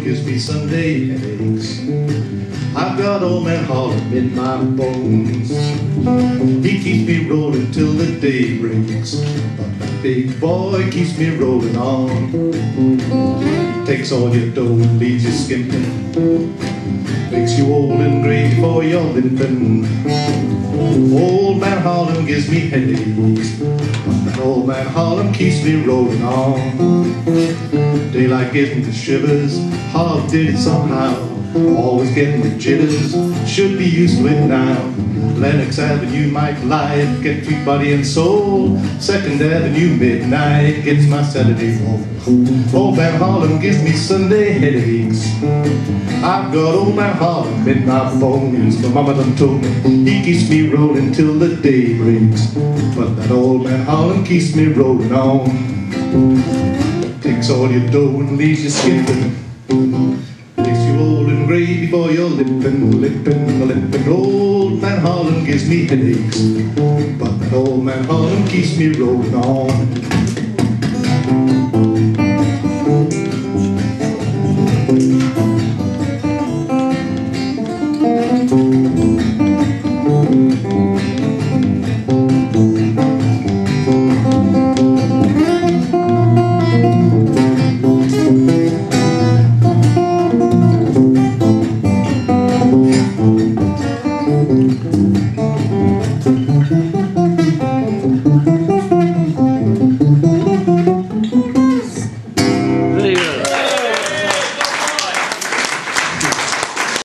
gives me Sunday headaches. I've got old man Harlem in my bones. He keeps me rolling till the day breaks, but that big boy keeps me rolling on. He takes all your dough and leaves you skimping, makes you old and gray before you're limping. Old man Harlem gives me headaches, but that old man Harlem keeps me rolling on. Daylight gives me the shivers, hard did it somehow. Always getting the jitters, should be used to it now. Lenox Avenue, Mike Life, get you body and soul. 2nd Avenue, midnight, gets my Saturday roll. Old man Harlem gives me Sunday headaches. I've got old man Harlem in my bones. My mama done told me he keeps me rolling till the day breaks, but that old man Harlem keeps me rolling on. Takes all your dough and leaves you skipping, makes you old and gray before you're limping, limping, limping. Old man Harlem gives me headaches, but that old man Harlem keeps me rolling on.